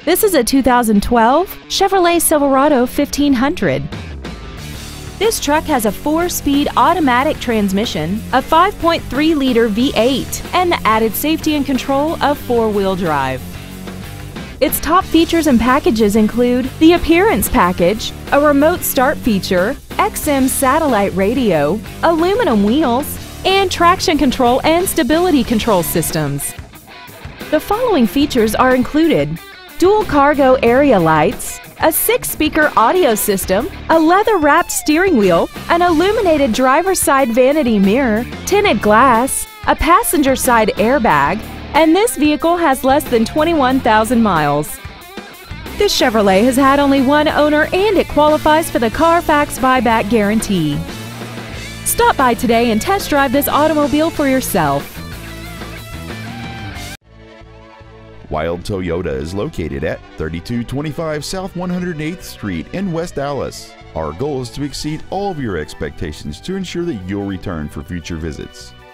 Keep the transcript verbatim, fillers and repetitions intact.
This is a two thousand twelve Chevrolet Silverado fifteen hundred. This truck has a four-speed automatic transmission, a five point three liter V eight, and the added safety and control of four-wheel drive. Its top features and packages include the Appearance Package, a remote start feature, X M satellite radio, aluminum wheels, and traction control and stability control systems. The following features are included: dual cargo area lights, a six-speaker audio system, a leather-wrapped steering wheel, an illuminated driver's side vanity mirror, tinted glass, a passenger side airbag, and this vehicle has less than twenty-one thousand miles. This Chevrolet has had only one owner and it qualifies for the Carfax buyback guarantee. Stop by today and test drive this automobile for yourself. Wilde Toyota is located at thirty-two twenty-five South one hundred eighth Street in West Dallas. Our goal is to exceed all of your expectations to ensure that you'll return for future visits.